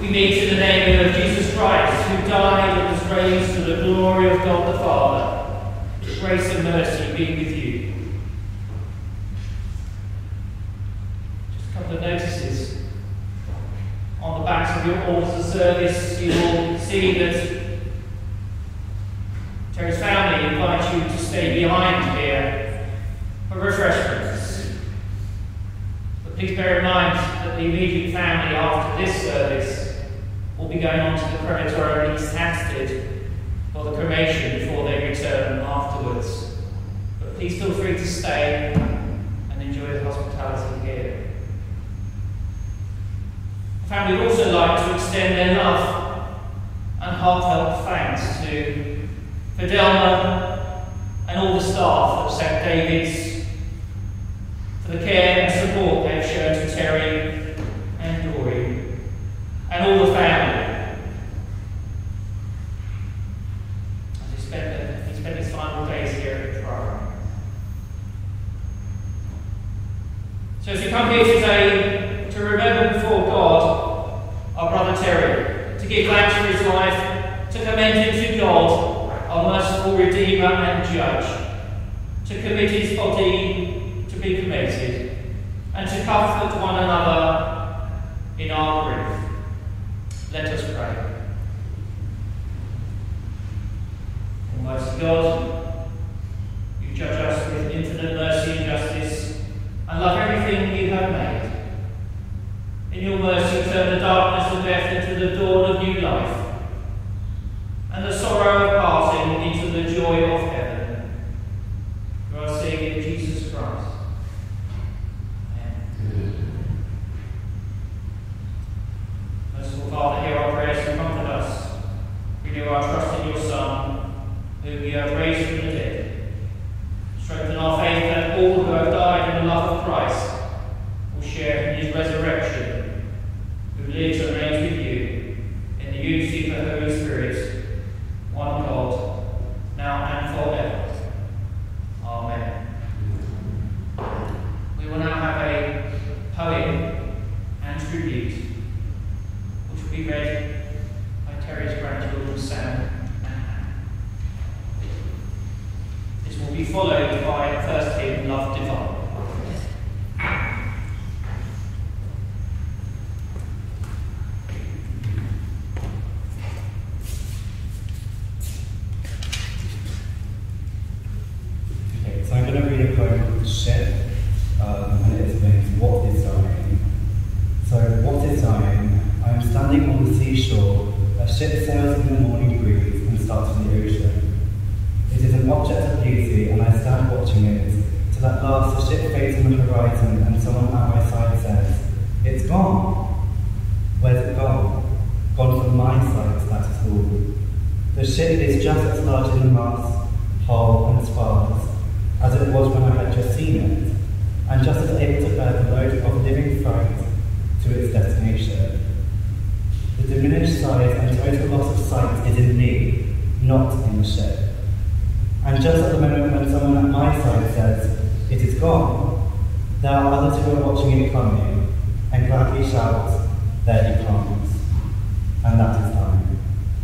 We meet in the name of Jesus Christ, who died and was raised to the glory of God the Father. Grace and mercy be with you. Just a couple of notices. On the backs of your altar service, you will see that Terry's family invite you to stay behind here for refreshments. But please bear in mind that the immediate family after this service will be going on to the crematory at East Hampstead for the cremation before they return afterwards. But please feel free to stay and enjoy the hospitality here. The family would also like to extend their love and heartfelt thanks to Fidelma and all the staff of St David's for the care and support they've shown to Terry and Dory and all the family as he spent his final days here at Priory. So as we come here today to remember before God our brother Terry, to give thanks for his life, to commend him to God, our merciful Redeemer and Judge, to commit his body to be cremated, and to comfort one another in our grief. Let us pray. Almighty God, you judge us with infinite mercy and justice, and love everything you have made. In your mercy, turn the darkness of death into the dawn of new life, and the sorrow of parting into the joy of heaven. Through our Saviour Jesus Christ. Amen. Merciful Father, hear our prayers and comfort us. Renew our trust in your Son, whom you have raised from the dead. Strengthen our faith that all who have died in the love of Christ will share in his resurrection, who lives and reigns with you in the unity of the Holy Spirit, one God, now and forever. Amen. We will now have a poem and tribute, which will be read by Terry's grandchildren Sam and Hannah. This will be followed by the first hymn, Love Divine. And it explains what is dying. So, what is dying? I am standing on the seashore, a ship sails in the morning breeze and starts in the ocean. It is an object of beauty, and I stand watching it, till at last the ship fades on the horizon, and someone at my side says, "It's gone." Where's it gone? Gone from my sight, that is all. The ship is just as large in the mast, hull, and spars as it was when I had just seen it, and just as able to bear the load of living fright to its destination. The diminished size and total loss of sight is in me, not in the ship. And just at the moment when someone at my side says, "It is gone," there are others who are watching it coming, and gladly shout, "There he comes." And that is time.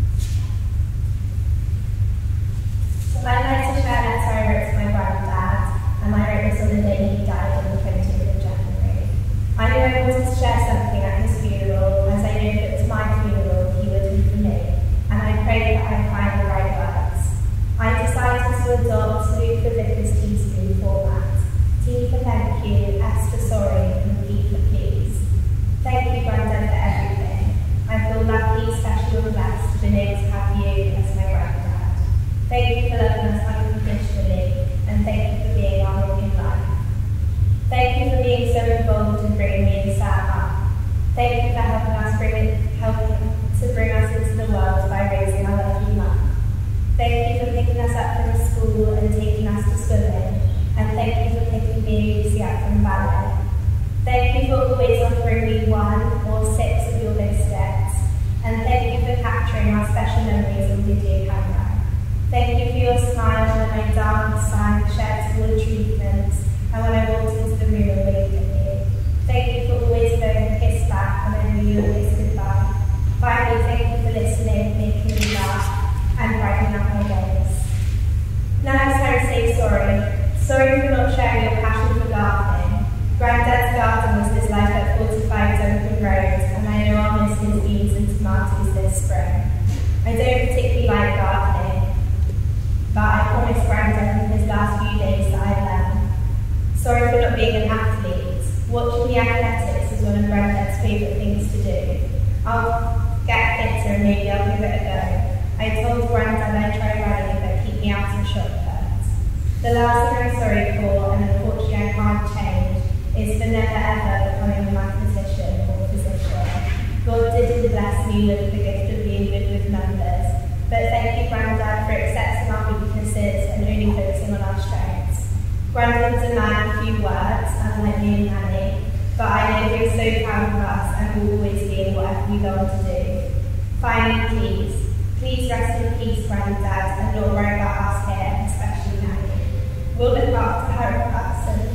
So I'd like to share a letter I wrote to my granddad, and I wrote this on the day he died on the 20th of January. I knew I wanted to share something at his funeral, as I knew if it was my funeral, he would be for me, and I prayed that I'd find the right words. I decided to adopt Luke the Vicar's teaspoon format. T for thank you, S for sorry, and P for please. Thank you, Grandad, for everything. I feel lucky, special, and blessed to be able to have you as my granddad. Thank you for loving us unconditionally, and thank you for being our rock in life. Thank you for being so involved in bringing me and Sam up. Thank you for helping to bring us into the world by raising our lovely mum. Thank you for picking us up from school and taking us to swimming, and thank you for picking me and Lucy up from ballet. Thank you for always offering me 1 or 6 of your biscuits, and thank you for capturing our special memories on video camera. Thank you for your smile when I danced, sang, shared school treatments, and when I walked into the room and waved at you. Thank you for always blowing a kiss back when I knew you would kiss goodbye. one of Grandad's favourite things to do. I'll get fitter and maybe I'll give it a go. I told Grandad I'd try running, but keep me out of shortcuts. The last thing I'm sorry for, and unfortunately I can't change, is for never ever becoming a mathematician or physician. God didn't bless me with the gift of being good with numbers, but thank you, Grandad, for accepting our weaknesses and only focusing on our strengths. Grandad's a man of few words, unlike me and Nanny, but I know he's so proud of us and will always be in whatever we go on to do. Finally, please rest in peace, Grandad, and not worry about us here, especially Nanny. We'll look after her in person.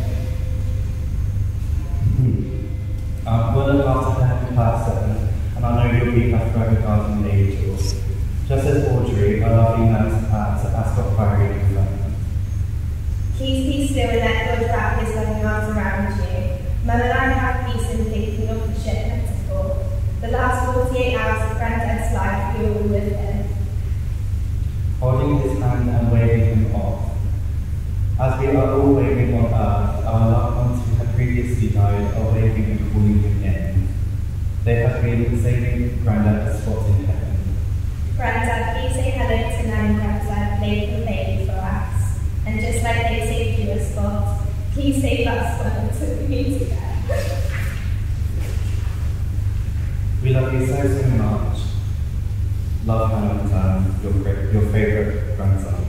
We'll look after her in person, and I know you'll be her forever guardian angel. Just as Audrey, a lovely nurse at Ascot Priory, confirmed. Please be still and let God wrap his loving arms around you. Mum and I have peace in thinking of the ship metaphor. The last 48 hours of Grandad's life, we were all with him. Holding his hand and waving him off. As we are all waving on earth, our loved ones who had previously died are waving and calling him in. They have been saving Grandad a spot in heaven. Grandad, please say hello to Nanny Grandad, played the baby for us. And just like they saved you a spot, please save us one until we meet again. We love you so much. Love Hannah, your favourite grandson,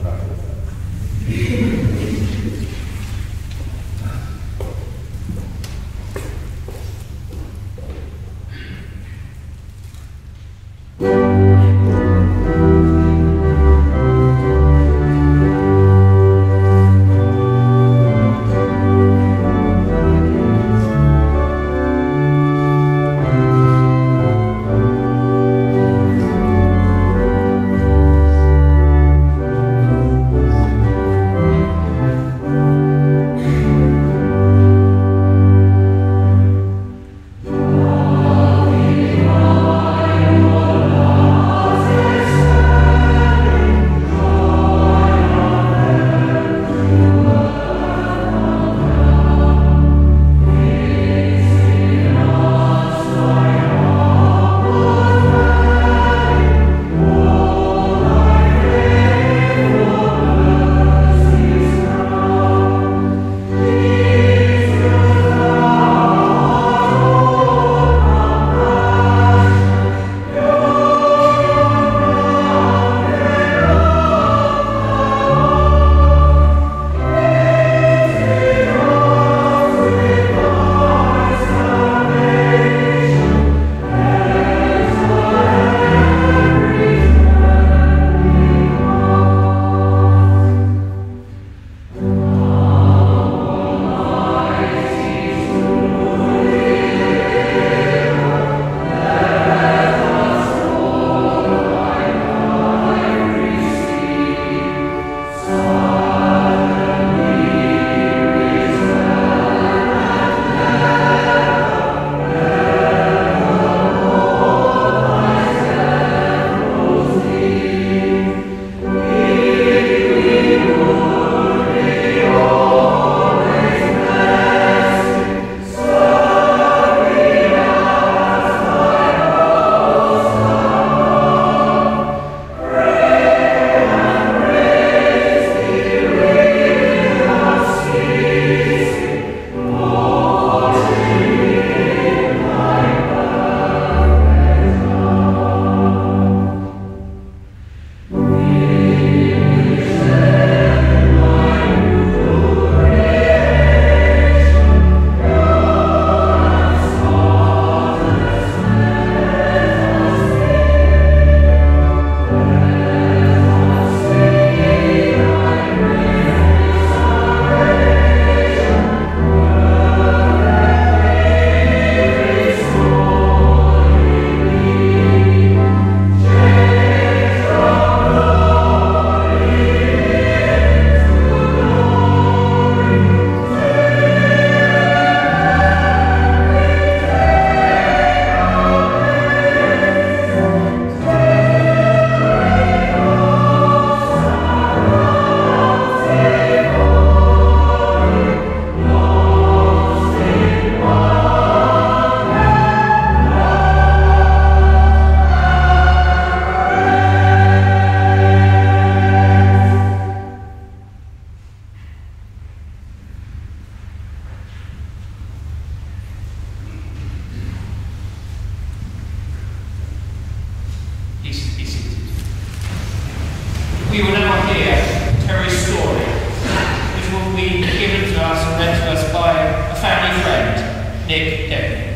Nick Debney.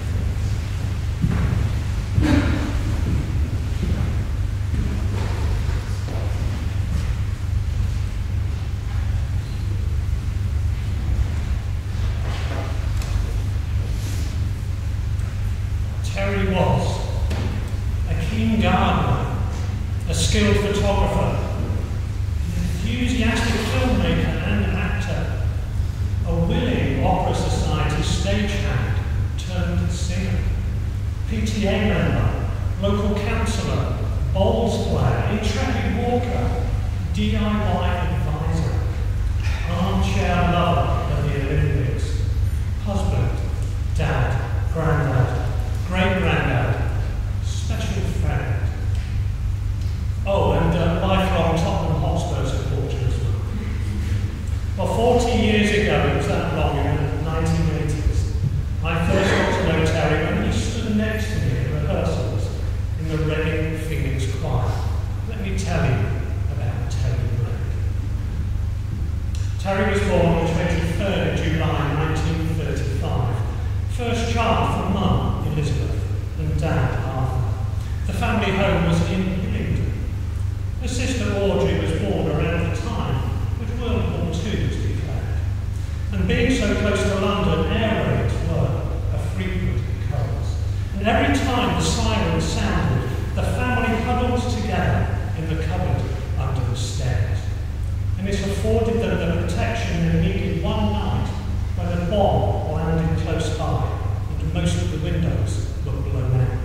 Terry was a keen gardener, a skilled photographer, an enthusiastic filmmaker and actor, a willing Opera Society stagehand turned singer, PTA member, local councillor, bowls player, intrepid walker, DIY advisor, armchair lover of the Olympics, husband, dad, granddad, great-granddad, special friend. Oh, and lifelong Tottenham Hotspur supporter as well. Well, 40 years ago, it was that long, in the 1980s, I first got to know Terry when he stood next to me at rehearsals in the Reading Phoenix Choir. Let me tell you about Terry Brent. Terry was born on the 23rd of July 1935, first child from Mum, Elizabeth, and Dad, Arthur. The family home was in Hillingdon. Her sister Audrey was born around the time which World War II was declared. And being so close to London, air raids were a frequent occurrence. And every time the siren sounded, the family huddled together in the cupboard under the stairs. And this afforded them the protection they needed one night when a bomb landed close by. Most of the windows were blown out.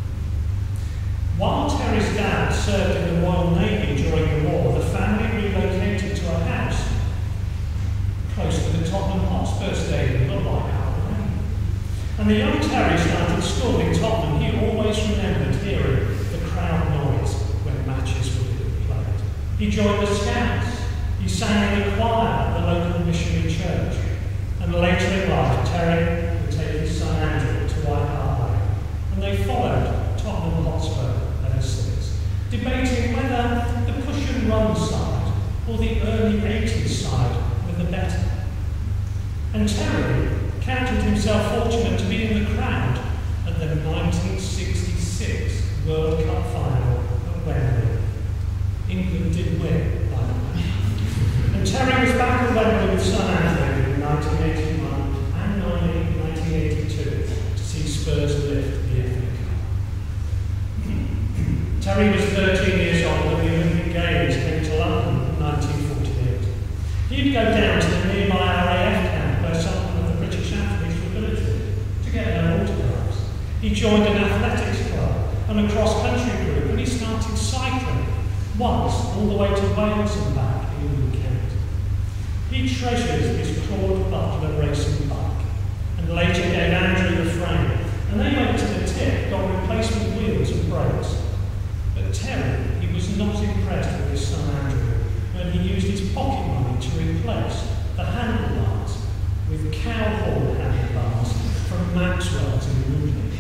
While Terry's dad served in the Royal Navy during the war, the family relocated to a house close to the Tottenham Hotspur Stadium, not like out of the rain. And the young Terry started school in Tottenham. He always remembered hearing the crowd noise when matches were being played. He joined the Scouts. He sang in the choir at the local missionary church. And later in life, Terry take his son Andrew to White Hart Lane, and they followed Tottenham Hotspur ever since, debating whether the push and run side or the early 80s side were the better. And Terry counted himself fortunate to be in the crowd at the 1966 World Cup final at Wembley. England did win, by the way. And Terry was back at Wembley with son Andrew in 1981 and 1982 to see Spurs lift the FA Cup. Terry was 13 years old when the Olympic Games came to London in 1948. He'd go down to the nearby RAF camp where some of the British athletes were billeted to get their autographs. He joined an athletics club and a cross-country group, and he started cycling once all the way to Wales and back in the weekend. He treasures his Claude Butler racing bike, and later gave Andrew the frame, and they went to the tip, got replacement wheels and brakes. But Terry, he was not impressed with his son Andrew when he used his pocket money to replace the handlebars with cow horn handlebars from Maxwell's in Woodley.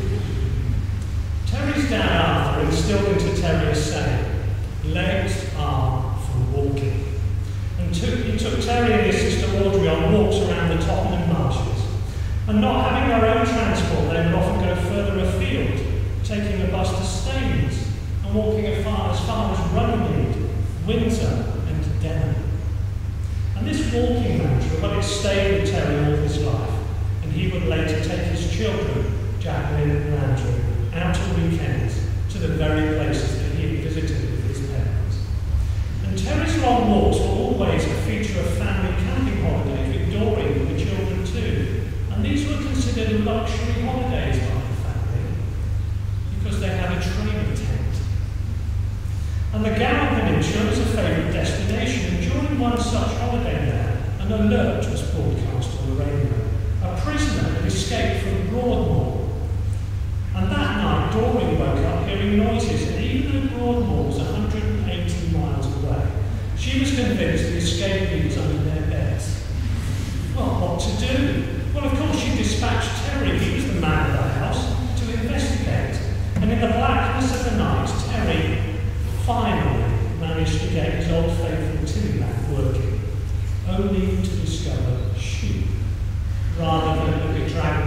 Terry's dad Arthur instilled into Terry a saying, legs are for walking. And he took Terry and his sister Audrey on walks around the Tottenham marshes. And not having their own transport, they would often go further afield, taking a bus to Staines and walking as far as Runnymede, Windsor and Debney. And this walking mantra, well, it stayed with Terry all his life, and he would later take his children, Jacqui and Andrew, out on weekends to the very places that he had visited with his parents. And Terry's long walks were always a feature of family camping holidays with Doreen and the children too. And these were considered luxury holidays by the family because they had a training tent. And the Gower Peninsula was a favourite destination, and during one such holiday there, an alert was broadcast on the radio. A prisoner had escaped from Broadmoor. And that night, Doreen woke up hearing noises, and even though Broadmoor was 180 miles away, she was convinced the escapee was under their beds. Well, what to do? Well, of course, she dispatched Terry, he was the man of the house, to investigate. And in the blackness of the night, Terry finally managed to get his old faithful tin lamp working, only to discover sheep rather than a drag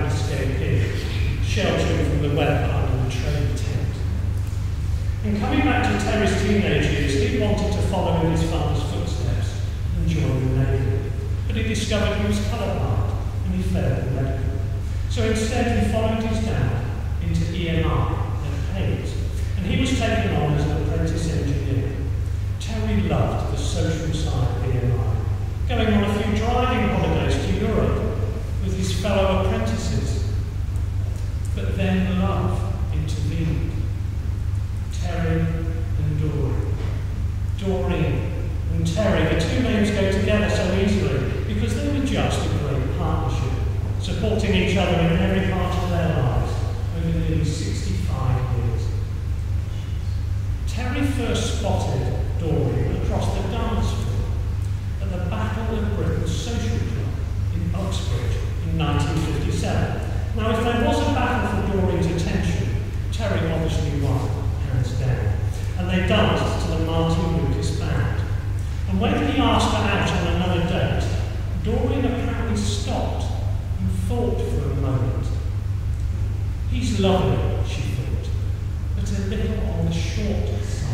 teenage years, he wanted to follow in his father's footsteps and join the Navy. But he discovered he was colourblind and he failed the medical. So instead he followed his dad into EMI at Hayes, and he was taken on as an apprentice engineer. Terry loved the social side of EMI, going on a few driving holidays to Europe with his fellow apprentices. But then love intervened. Terry and Doreen. Doreen and Terry, the two names go together so easily because they were just a great partnership, supporting each other in every part of their lives over nearly 65 years. Terry first spotted Doreen across the dance floor at the Battle of Britain's Social Club in Uxbridge in 1957. Now, if there was a battle for Doreen's attention, Terry obviously won, hands down, and they danced to the Martin Lucas band. And when he asked her out on another date, Doreen apparently stopped and thought for a moment. He's lovely, she thought, but a little on the short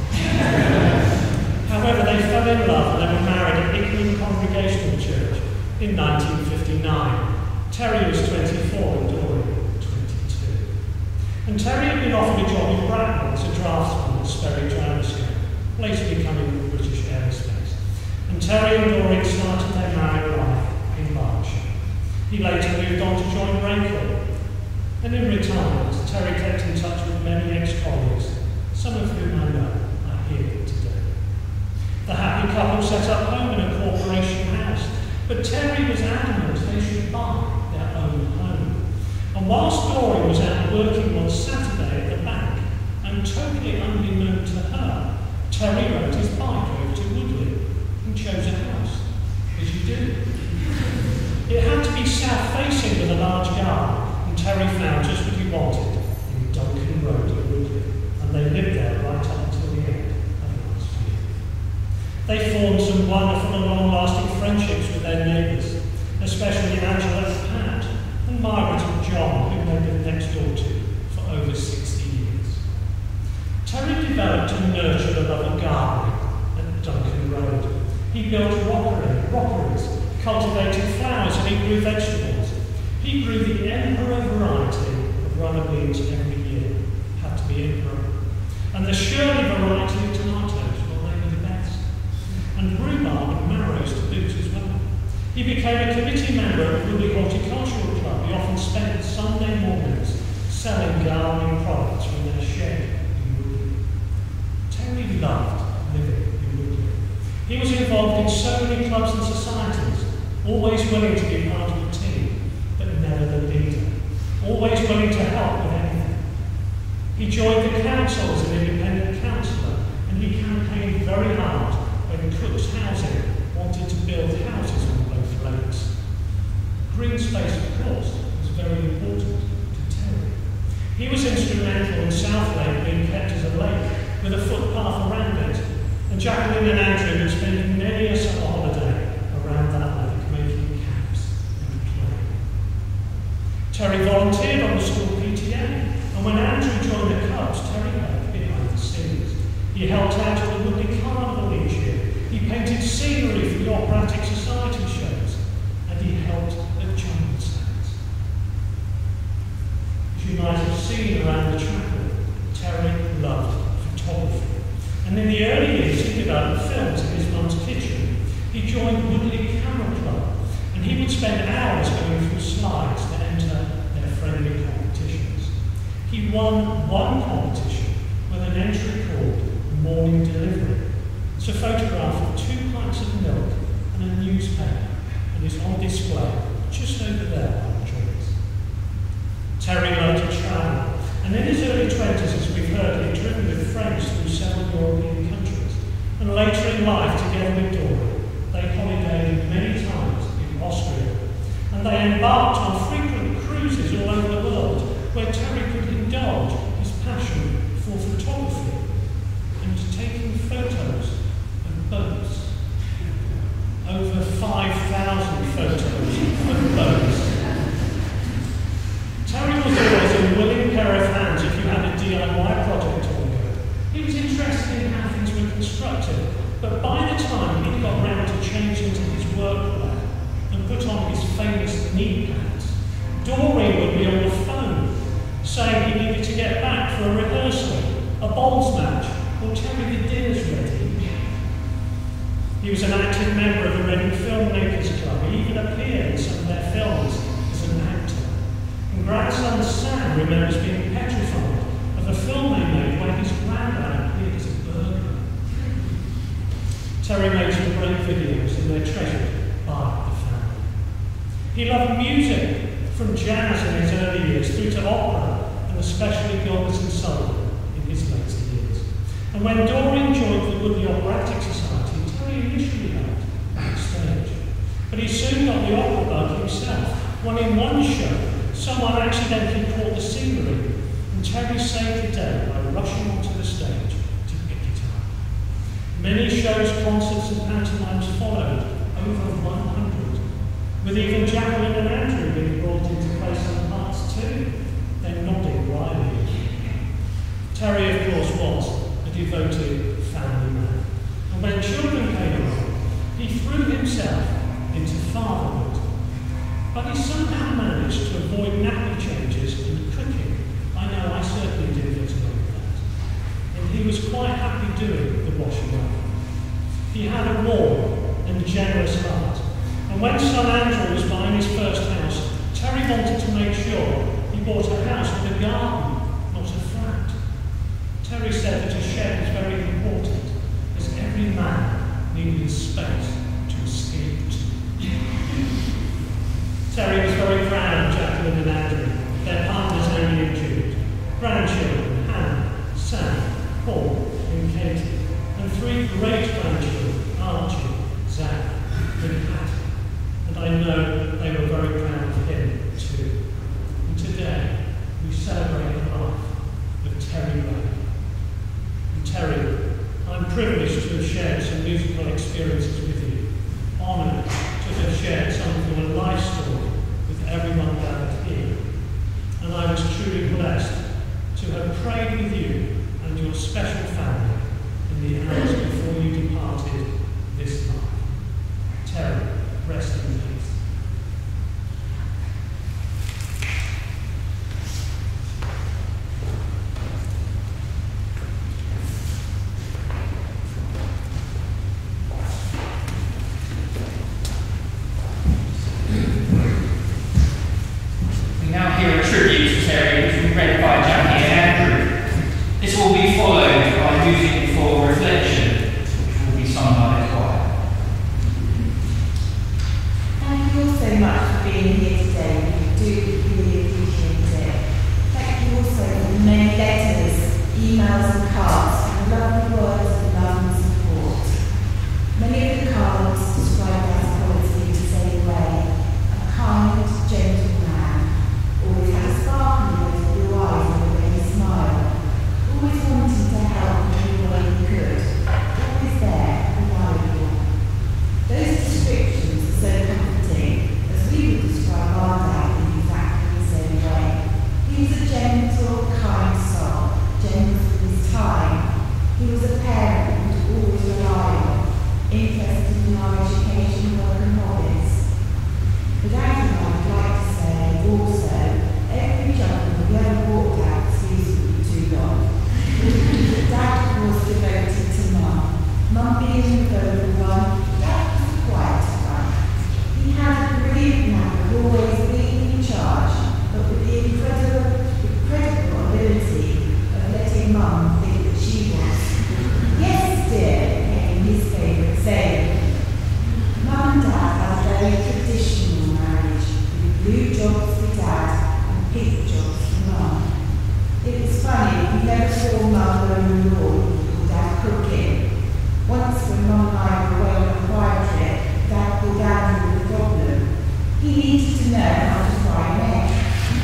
side. However, they fell in love and they were married at Hickman Congregational Church in 1959. Terry was 24 and Doreen 22. And Terry had been offered a job in Bradford as a draftsman at Sperry Gyroscope, later becoming British Aerospace. And Terry and Doreen started their married life in Berkshire. He later moved on to join Brent. And in retirement, Terry kept in touch with many ex-colleagues, some of whom I know are here today. The happy couple set up home in a corporation house, but Terry was adamant they should buy their own home. And whilst Doreen was out working one Saturday at the bank, and totally unbeknown to her, Terry rode his bike over to Woodley and chose a house, as you do. It had to be south-facing with a large garden, and Terry found just what he wanted in Duncan Road at Woodley, and they lived there right up until the end of last year. They formed some wonderful and long-lasting friendships with their neighbours, especially Angela and Pat, and Margaret and John, whom they'd been next door to for over 60 years. Terry developed and nurtured a love of gardening at Duncan Road. He built rockeries, cultivated flowers, and he grew vegetables. He grew the emperor variety of runner beans every year. Had to be emperor. And the Shirley variety of tomatoes, well, they were the best. And rhubarb and marrows to boot as well. He became a committee member of the Woodley Horticultural Club. He often spent Sunday mornings selling gardening products from their shed in Woodley. Terry loved living in Woodley. He was involved in so many clubs and societies, always willing to be part of the team, but never the leader, always willing to help with anything. He joined the council as an independent councillor, and he campaigned very hard when Cook's Housing wanted to build houses on both lakes. Green space, of course, was very important to Terry. He was instrumental in South Lake being kept as a lake with a footpath around it, and Jacqui and Andrew would spend many a summer holiday around that lake making camps and playing. Terry volunteered on the school PTA, and when Andrew joined the Cubs, Terry worked behind the scenes. He helped out at the Woodley Carnival each year. He painted scenery for the operatic society shows, and he helped at jungle stands. As you might have seen around the chapel, Terry loved photography. And in the early years, he developed films in his mum's kitchen. He joined Woodley Camera Club, and he would spend hours going through slides to enter their friendly competitions. He won one competition with an entry called Morning Delivery. It's a photograph of 2 pints of milk and a newspaper, and is on display just over there on the drinks. Terry loved to travel, and in his early 20s, as we've heard, he'd driven with friends through several European countries. And later in life, together with Doreen, they holidayed many times in Austria. And they embarked on frequent cruises all over the world, where Terry could indulge his passion for photography and taking photos of boats. Over 5,000 photos of boats. Terry was always a willing pair of hands if you had a DIY project on go. He was interested in how things were constructive, but by the time he'd got round to changing to his workwear and put on his famous knee pads, Doreen would be on the phone saying he needed to get back for a rehearsal, a bowls match, or Terry the dinner's ready. He was an active member of the Reading Filmmakers Club. He even appeared in some of their films as an actor. And grandson Sam remembers being petrified of a film they made where his Grandad appeared as a burglar. Terry made some great videos and they're treasured by the family. He loved music, from jazz in his early years through to opera, and especially Gilbert and Sullivan in his later years. And when Doreen joined the Woodley Operatic Society, Terry initially helped backstage. But he soon got the opera bug himself, when in one show, someone accidentally caught the scenery, and Terry saved the day by rushing onto the stage to pick it up. Many shows, concerts and pantomimes followed, over 100, with even Jacqui and Andrew being brought into play some parts too. They're nodding wryly. Terry, of course, was a devoted family man. And when children came along, he threw himself into fatherhood. But he somehow managed to avoid nappy changes and cooking. I know I certainly did get away with that. And he was quite happy doing the washing up. He had a warm and generous heart. And when son Andrew was buying his first house, Terry wanted to make sure he bought a house with a garden, not a flat. Terry said that a shed was very important, as every man needed space to escape to. Terry was very proud of Jacqueline and Andrew, their partners Amy and Jude, grandchildren Hannah, Sam, Paul and Katie, and 3 great-grandchildren, Archie, Zach and Pat. And I know they were very proud of him too. And today, we celebrate the life of Terry Ray. And Terry, I'm privileged to have shared some musical experiences with you. Honoured to have shared something of a life story with everyone gathered here. And I was truly blessed to have prayed with you and your special family in the hours before you departed this life. Terry, rest in peace. We now hear a tribute to Terry, which will be read by Jacqui and Andrew. This will be followed by music for reflection, which will be sung by the choir. Thank you all so much for being here today. We do really appreciate it. Thank you also for the many letters, emails and cards, and the lovely words of love and support. Many of the cards describe Ascot in the same way. A kind, gentle man, always had a sparkle in those blue eyes and a ready smile, always wanting to help in any way he could, always there, reliable. Those descriptions are so comforting, as we would describe our dad in exactly the same way. He was a gentle, kind soul, gentle for his time. He was a parent who could always rely on, interested in our education, work and hobbies. But I'd like to say also, every job we ever walked out seems too long. Dad was devoted to Mum. Mum being the vocal one, Dad was the quieter one. He had a brilliant knack of always being in charge, but with the incredible ability of letting Mum think that she was. Yes, dear, became his favourite saying. Mum and Dad had a very traditional marriage, with blue jobs for Dad and pink jobs for Mum. It was funny, we never saw Mum go in the lawn or Dad cooking. Once when Mum and I were away on a choir trip, Dad called Andrew with a problem. He needed to know how to fry an egg.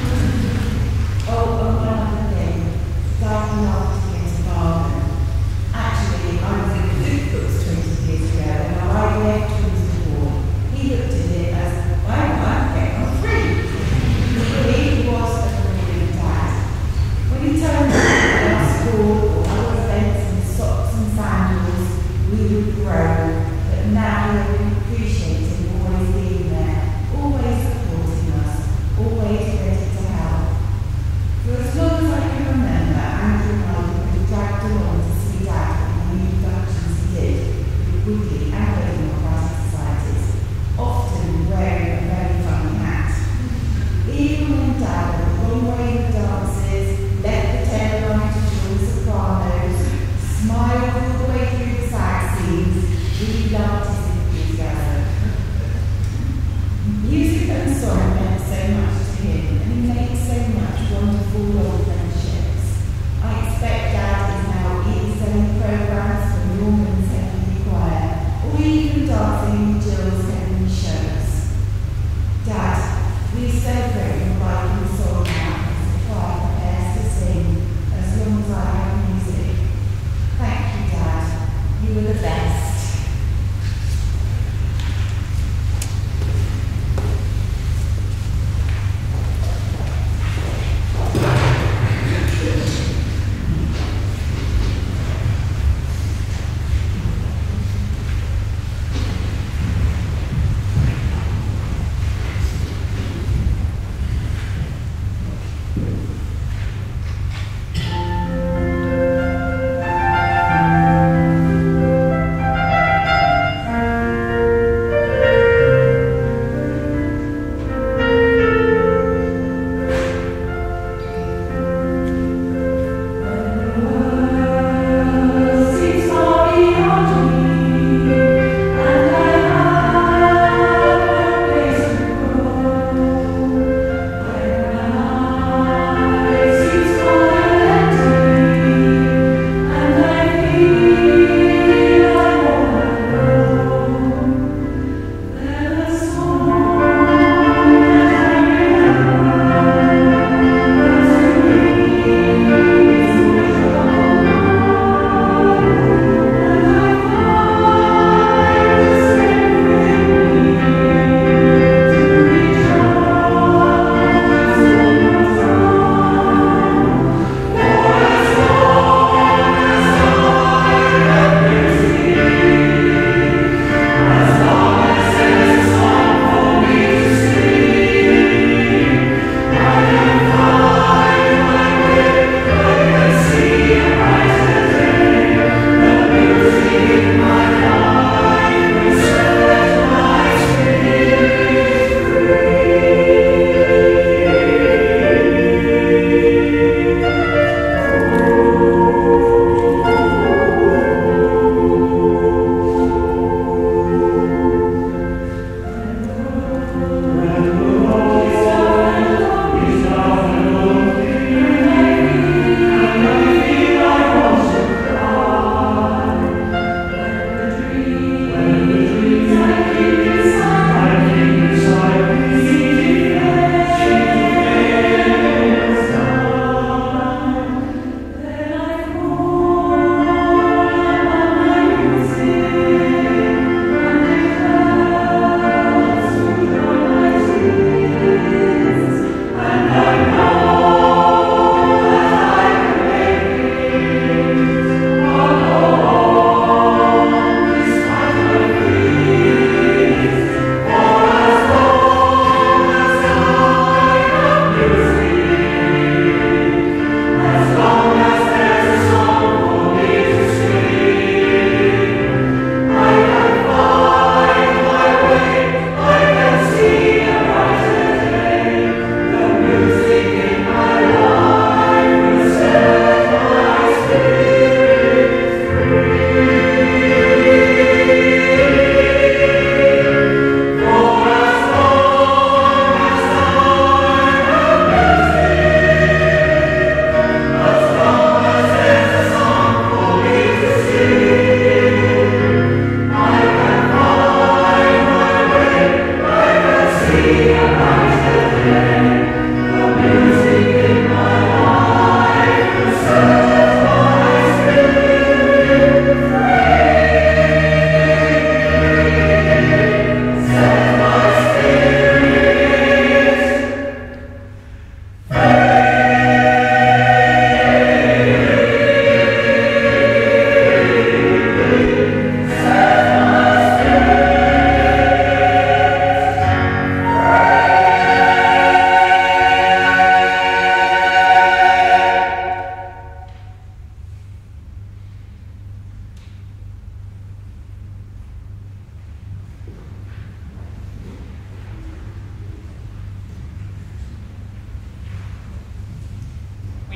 Oh, one other thing. Dad loved to get a garden. Actually, I was in the cookbooks 20 years ago, and I left him to the wall. He looked at it as, why not get on free? He was a brilliant dad. When he turned up at our school or other events in socks and sandals,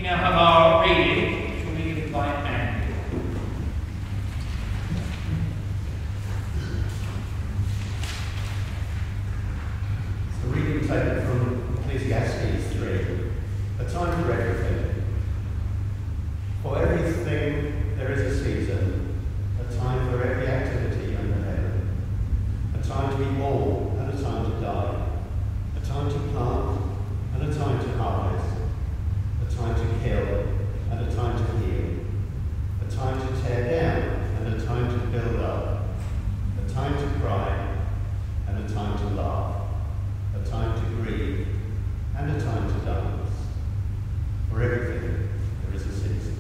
now have our reading, which will be given by Anne. The reading taken from Ecclesiastes 3, a time for everything. For everything there is a season, a time for every activity under heaven, a time to be born and a time to die, a time to plant and a time to harvest, a time to kill and a time to heal, a time to tear down and a time to build up, a time to cry and a time to laugh, a time to grieve and a time to dance. For everything there is a season.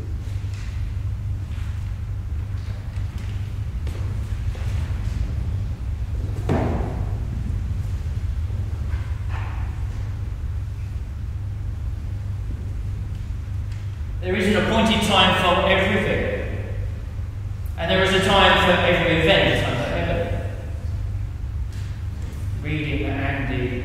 There is an appointed time for everything, and there is a time for every event under heaven. Reading that Andy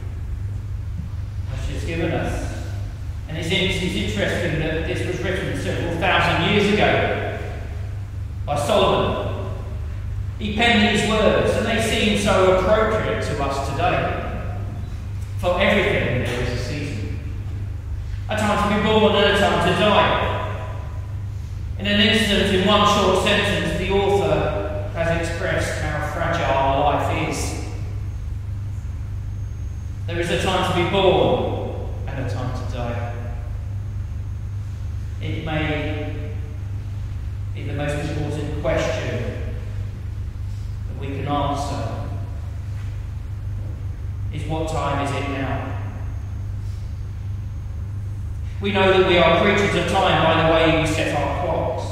has just given us. And it's interesting that this was written several thousand years ago by Solomon. He penned these words, and they seem so appropriate to us today. For everything there is a season. A time to be born and a time to die. In an instant, in one short sentence, the author has expressed how fragile life is. There is a time to be born and a time to die. It may be the most important question that we can answer is, what time is it now? We know that we are creatures of time by the way we set our clocks,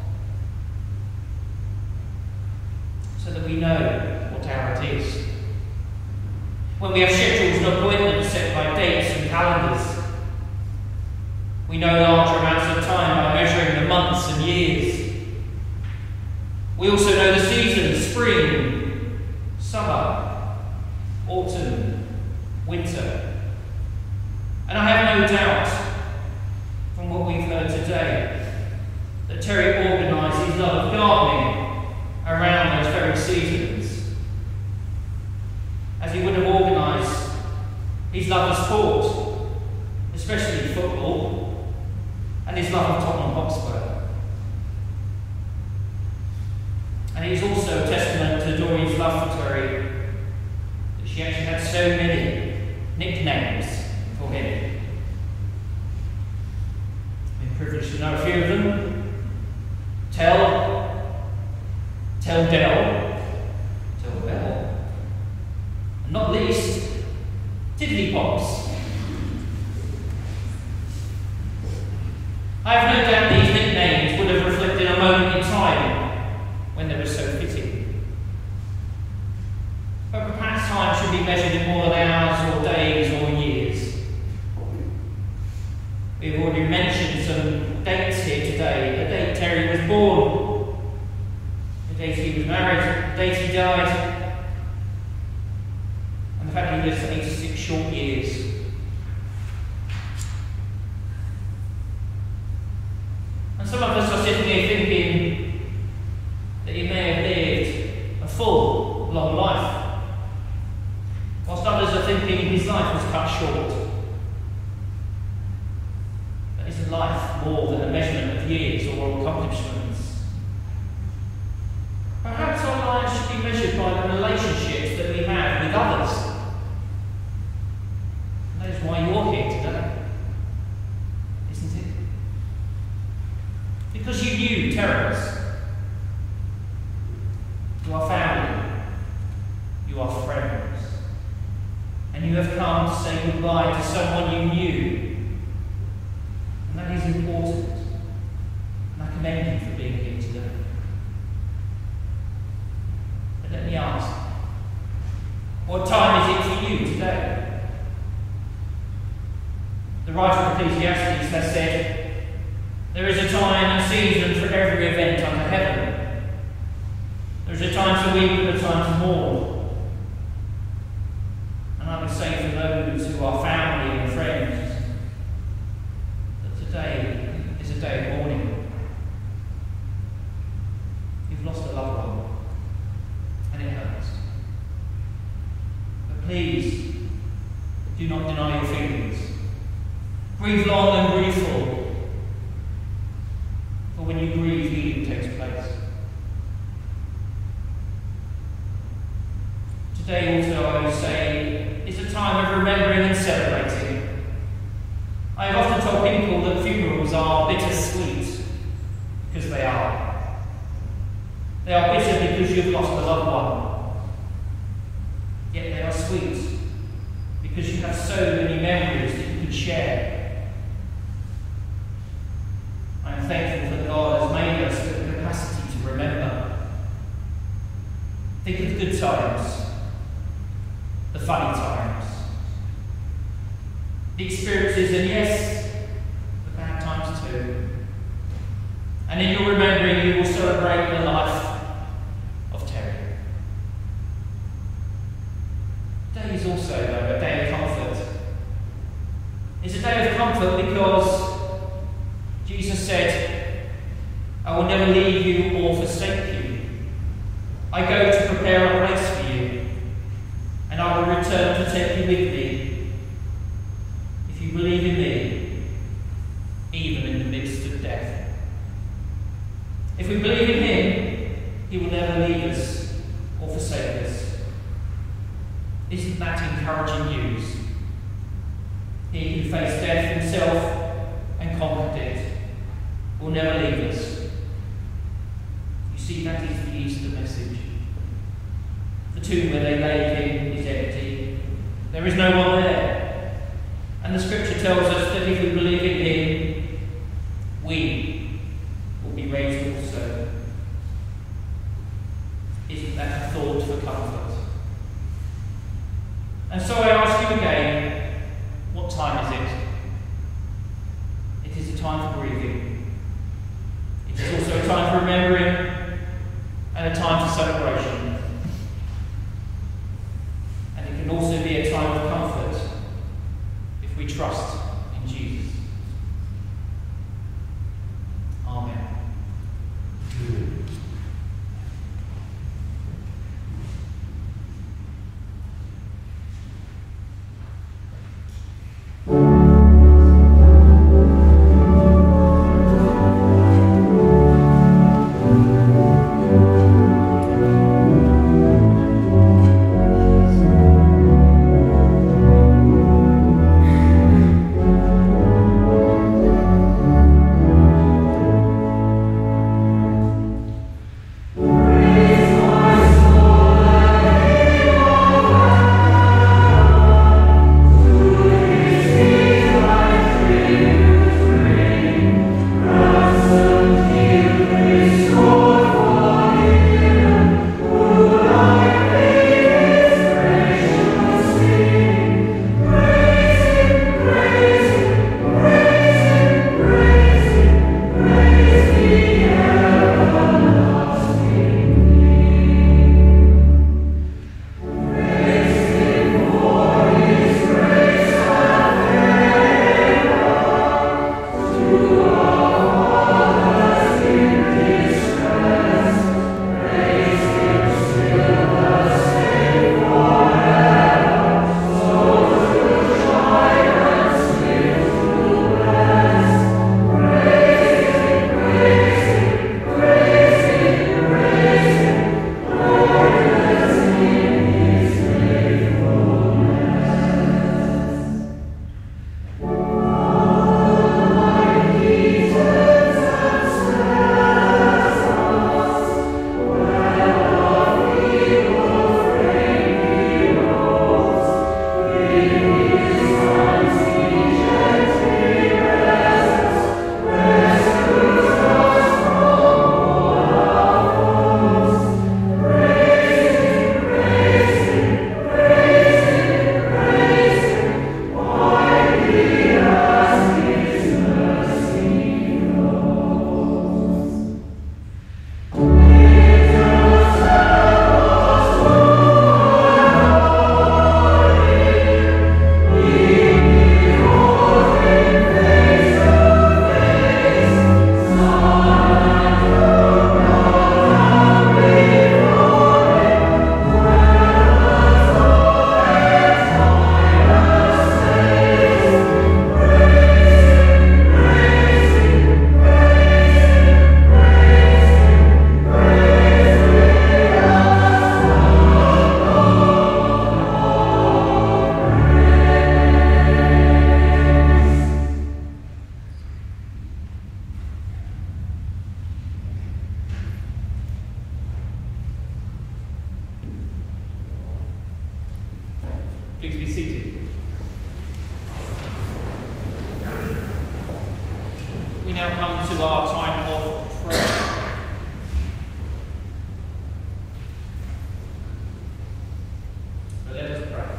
so that we know what hour it is. When we have schedules and appointments set by dates and calendars, we know large amounts of time by measuring the months and years. We also know the seasons: spring, summer, autumn, winter. And I have no doubt, from what we've heard today, that Terry organised his love of gardening around those very seasons, as he would have organised his love of sport, especially football, and his love of Tottenham Hotspur. And it is also a testament to Doreen's love for Terry that she actually had so many nicknames for him. Privileged to know a few of them. Tell Bell, and not least, Tiddly Pops. I have no doubt these nicknames would have reflected a moment in time when they were so fitting. But perhaps time should be measured in more than hours or days or years. We've already mentioned some dates here today. The date Terry was born, the date he was married, the date he died, and the fact he lived 86 short years. And some of us are sitting here thinking that he may have lived a full, long life, whilst others are thinking his life was cut short. Is life more than a measurement of years or accomplishments? Perhaps our lives should be measured by the relationships that we have with others. And that is why you're here today, isn't it? Because you knew Terence. You are family. You are friends. And you have come to say goodbye to someone you knew. And that is important. And I commend you for being here today. But let me ask, what time is it for you today? The writer of Ecclesiastes has said, there is a time and season for every event under heaven. There is a time to weep and a time to mourn. And I would say for those who are family and friends, that today on and grieve for. For when you grieve, healing takes place. Today also, I would say, is a time of remembering and celebrating. I have often told people that funerals are bittersweet, because they are. They are bitter because you've lost a loved one. Yet they are sweet, because you have so many memories that you can share. I am thankful that God has made us with the capacity to remember. Think of the good times, the funny times, the experiences, and yes, the bad times too. And in your remembering, you will celebrate the life of Terry. Today is also, though, a day of comfort. It's a day of comfort because Jesus said, I will never leave you or forsake you. I go to prepare a place for you, and I will return to take you with me. If you believe in me, even in the midst of death. If we believe in him, he will never leave us or forsake us. Isn't that encouraging news? He who faced death himself and conquered it will never leave us. You see, that is the Easter message. The tomb where they laid him is empty. There is no one there. And the scripture tells us that if we believe in him, we will be raised also. Isn't that a thought for comfort? And so I ask you again, what time is it? It is a time for grieving. It is also a time for remembering and a time for celebration. And it can also be a time of comfort if we trust in Jesus. Amen. Please be seated. We now come to our time of prayer. But let us pray.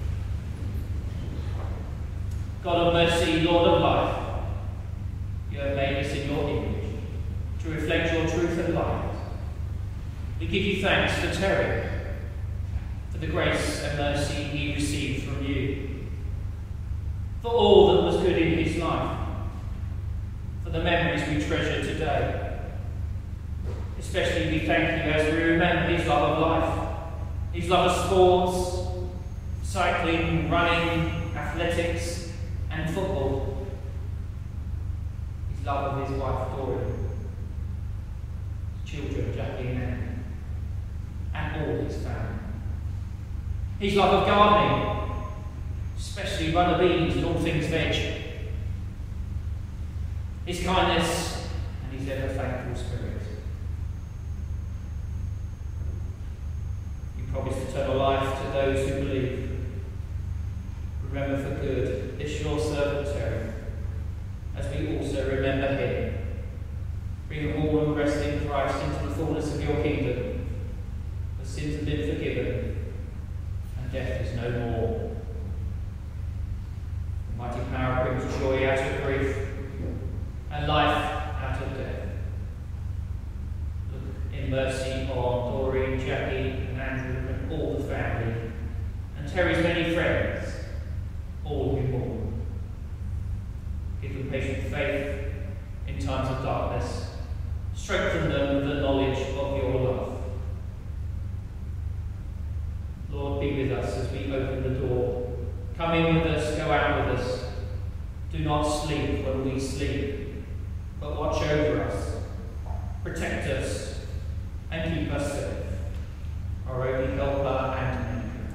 God of mercy, Lord of life, you have made us in your image to reflect your truth and light. We give you thanks for Terry, for the grace and mercy he received from you, for all that was good in his life, for the memories we treasure today. Especially we thank you as we remember his love of life, his love of sports, cycling, running, athletics and football, his love of his wife Dora, his children Jacqui and all his family. His love of gardening, especially runner beans and all things veg. His kindness and his ever thankful spirit. You promised eternal life to those who believe. Remember for good this your servant Terry, as we also remember him. Bring them all who rest in Christ into the fullness of your kingdom. The sins have been forgiven, and death is no more. The mighty power brings joy out of grief, and life out of death. Look in mercy on Doreen, Jacqui, and Andrew, and all the family, and Terry's many friends, all who mourn. Give them patient faith in times of darkness. Strengthen them with the knowledge of your love. Lord, be with us as we open the door. Come in with us, go out with us. Do not sleep when we sleep, but watch over us, protect us, and keep us safe. Our only helper and maker.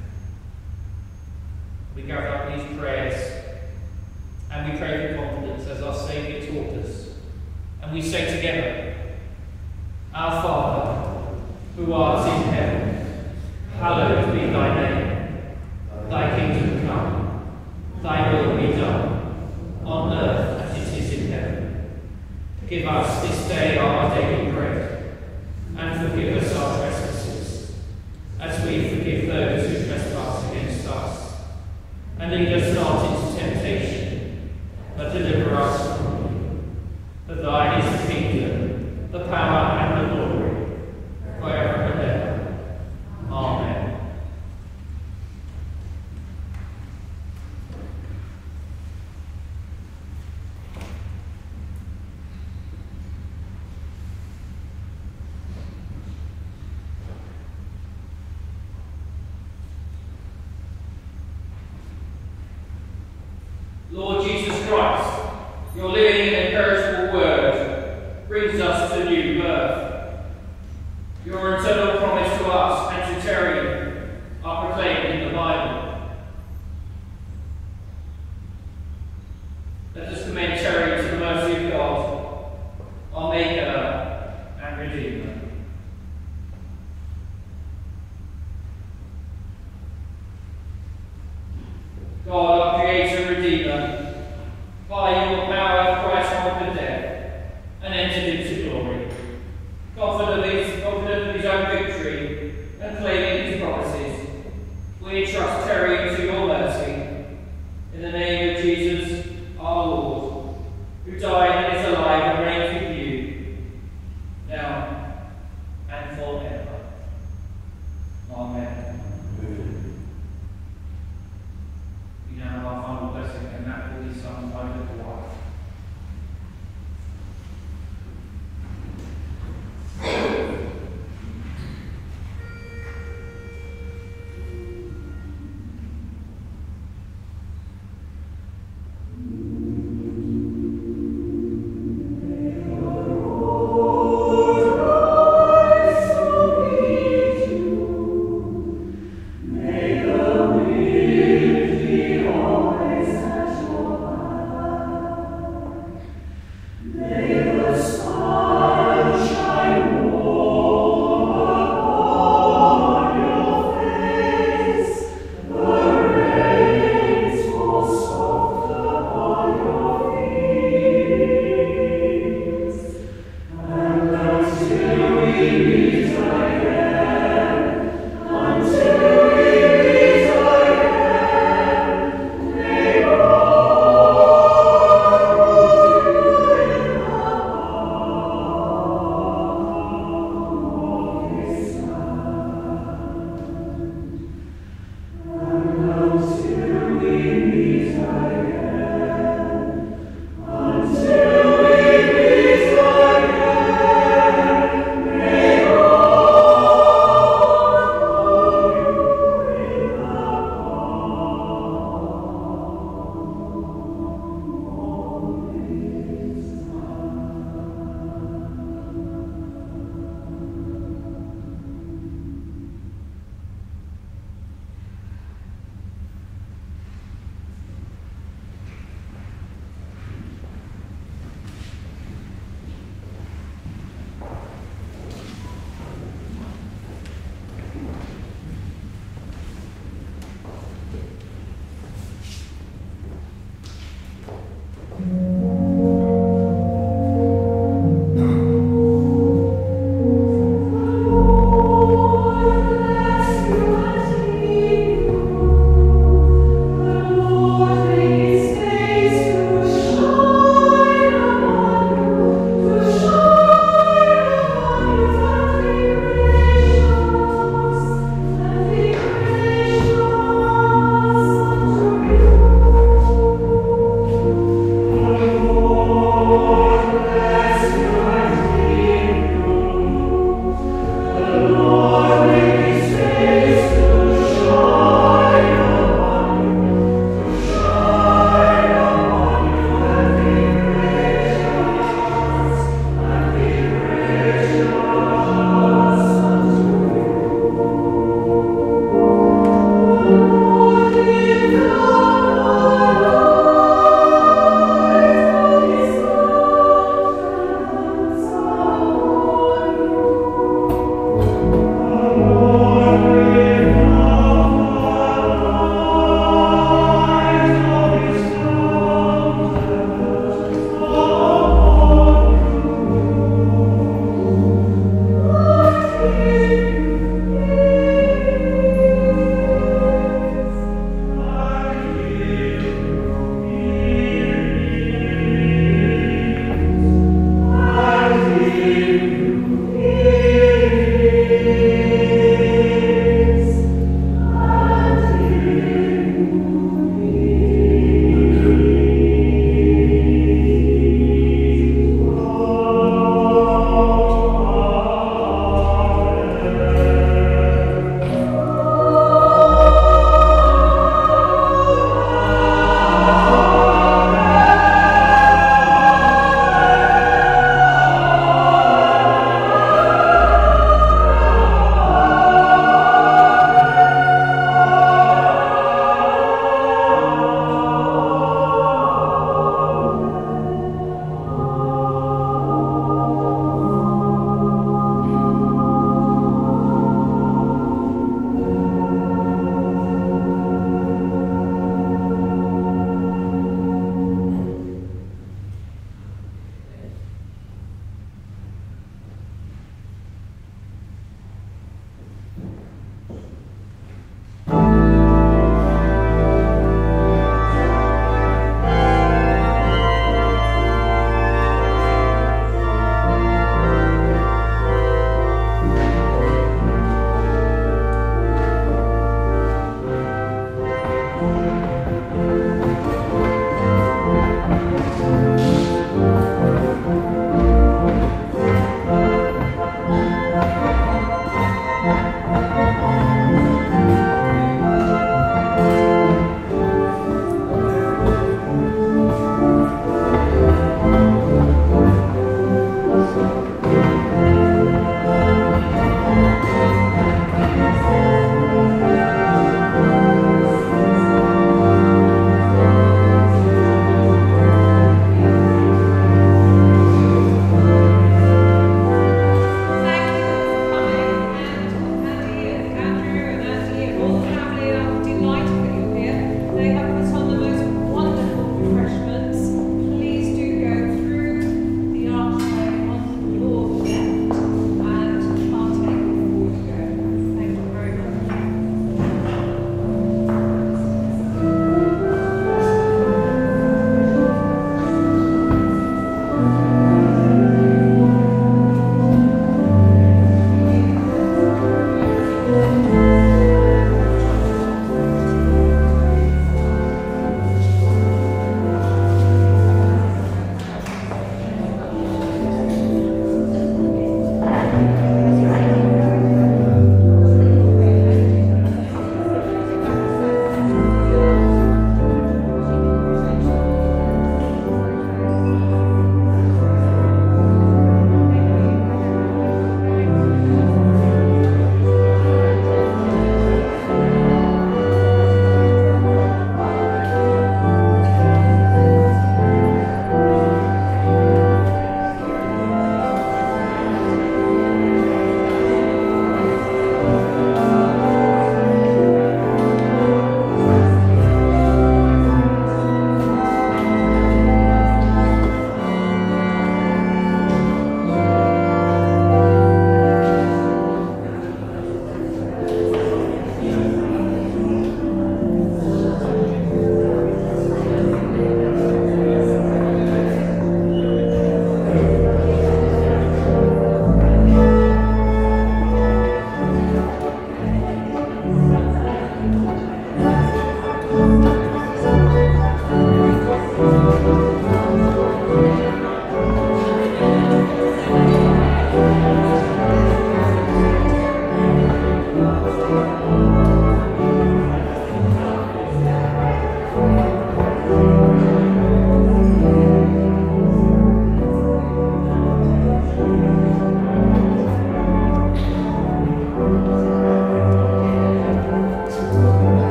We gather up these prayers, and we pray with confidence as our Saviour taught us. And we say together, Our Father, who art in heaven, hallowed be thy name. Thy kingdom come, thy will be done, on earth as it is in heaven. Give us this day our daily bread, and forgive us our trespasses, as we forgive those who trespass against us. And lead us not into temptation, but deliver us from evil. For thine is the kingdom, the power, and the glory, forever and ever. Amen. Lord Jesus Christ, your living and imperishable word brings us to new birth. Your eternal promise to us and to Terry are proclaimed in the Bible. Let us commend Terry to the mercy of God, our Maker and Redeemer. God, our Creator and Redeemer, by your power Christ conquered death and entered into glory. Confident of his own victory and claiming his promises, we entrust Terry to your mercy. In the name of Jesus, our Lord, who died